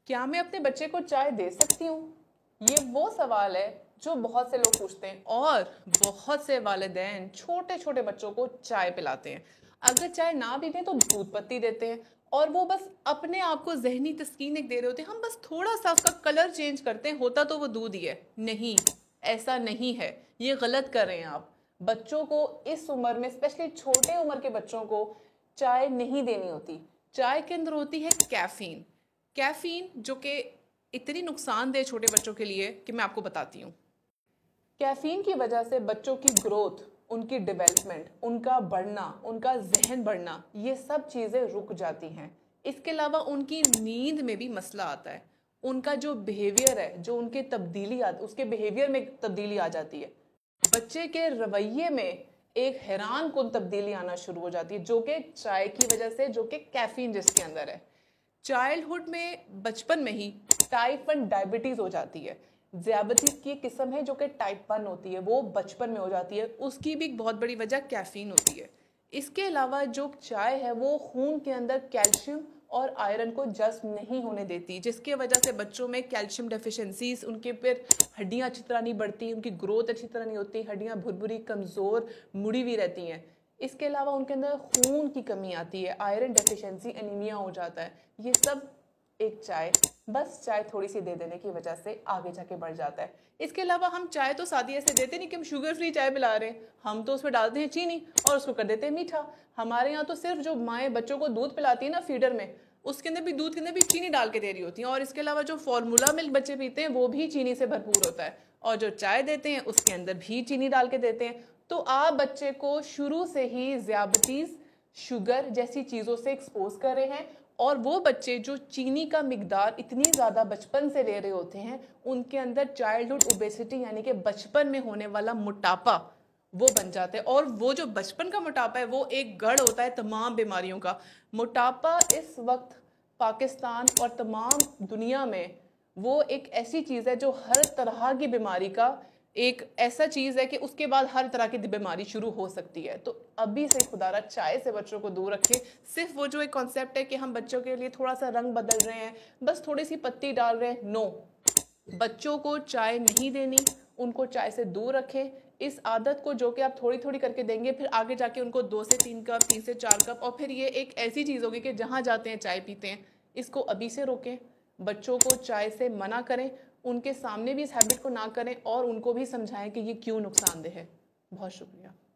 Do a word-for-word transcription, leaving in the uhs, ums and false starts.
क्या मैं अपने बच्चे को चाय दे सकती हूँ? ये वो सवाल है जो बहुत से लोग पूछते हैं और बहुत से वालिदैन छोटे छोटे बच्चों को चाय पिलाते हैं। अगर चाय ना भी दें तो दूध पत्ती देते हैं और वो बस अपने आप को जहनी तस्कीन एक दे रहे होते हैं। हम बस थोड़ा सा उसका कलर चेंज करते हैं, होता तो वो दूध ही है। नहीं, ऐसा नहीं है, ये गलत कर रहे हैं आप। बच्चों को इस उम्र में, स्पेशली छोटे उम्र के बच्चों को चाय नहीं देनी होती। चाय के अंदर होती है कैफीन। कैफीन जो कि इतनी नुकसानदेह छोटे बच्चों के लिए कि मैं आपको बताती हूँ। कैफीन की वजह से बच्चों की ग्रोथ, उनकी डेवलपमेंट, उनका बढ़ना, उनका जहन बढ़ना, ये सब चीज़ें रुक जाती हैं। इसके अलावा उनकी नींद में भी मसला आता है। उनका जो बिहेवियर है, जो उनके तब्दीली आ उसके बिहेवियर में तब्दीली आ जाती है। बच्चे के रवैये में एक हैरान कुन तब्दीली आना शुरू हो जाती है, जो कि चाय की वजह से, जो कि कैफीन जिसके अंदर है। चाइल्डहुड में, बचपन में ही टाइप वन डायबिटीज हो जाती है। ज़ियाबतीस की एक किस्म है जो कि टाइप वन होती है, वो बचपन में हो जाती है। उसकी भी एक बहुत बड़ी वजह कैफीन होती है। इसके अलावा जो चाय है वो खून के अंदर कैल्शियम और आयरन को जज्ब नहीं होने देती, जिसकी वजह से बच्चों में कैल्शियम डेफिशिएंसीज, उनके फिर हड्डियां अच्छी तरह नहीं बढ़ती, उनकी ग्रोथ अच्छी तरह नहीं होती, हड्डियां भुरभुरी, कमज़ोर, मुड़ी हुई रहती हैं। इसके अलावा उनके अंदर खून की कमी आती है, आयरन डेफिशिएंसी, एनीमिया हो जाता है। ये सब एक चाय, बस चाय थोड़ी सी दे देने की वजह से आगे जाके बढ़ जाता है। इसके अलावा हम चाय तो सादी ऐसे देते नहीं कि हम शुगर फ्री चाय पिला रहे हैं, हम तो उसमें डालते हैं चीनी और उसको कर देते हैं मीठा। हमारे यहाँ तो सिर्फ जो माएँ बच्चों को दूध पिलाती है ना फीडर में, उसके अंदर भी, दूध के अंदर भी चीनी डाल के दे रही होती हैं। और इसके अलावा जो फॉर्मूला मिल्क बच्चे पीते हैं वो भी चीनी से भरपूर होता है, और जो चाय देते हैं उसके अंदर भी चीनी डाल के देते हैं। तो आप बच्चे को शुरू से ही ज़ियाबतीस, शुगर जैसी चीज़ों से एक्सपोज कर रहे हैं। और वो बच्चे जो चीनी का मिकदार इतनी ज़्यादा बचपन से ले रहे होते हैं, उनके अंदर चाइल्डहुड ओबेसिटी यानी कि बचपन में होने वाला मोटापा वो बन जाता है। और वो जो बचपन का मोटापा है वो एक गढ़ होता है तमाम बीमारियों का। मोटापा इस वक्त पाकिस्तान और तमाम दुनिया में वो एक ऐसी चीज़ है जो हर तरह की बीमारी का एक ऐसा चीज़ है कि उसके बाद हर तरह की बीमारी शुरू हो सकती है। तो अभी से खुदारा चाय से बच्चों को दूर रखें। सिर्फ वो जो एक कॉन्सेप्ट है कि हम बच्चों के लिए थोड़ा सा रंग बदल रहे हैं, बस थोड़ी सी पत्ती डाल रहे हैं, नो, बच्चों को चाय नहीं देनी, उनको चाय से दूर रखें। इस आदत को जो कि आप थोड़ी थोड़ी करके देंगे, फिर आगे जाके उनको दो से तीन कप, तीन से चार कप, और फिर ये एक ऐसी चीज़ होगी कि जहाँ जाते हैं चाय पीते हैं। इसको अभी से रोकें, बच्चों को चाय से मना करें, उनके सामने भी इस हैबिट को ना करें और उनको भी समझाएं कि ये क्यों नुकसानदेह है। बहुत शुक्रिया।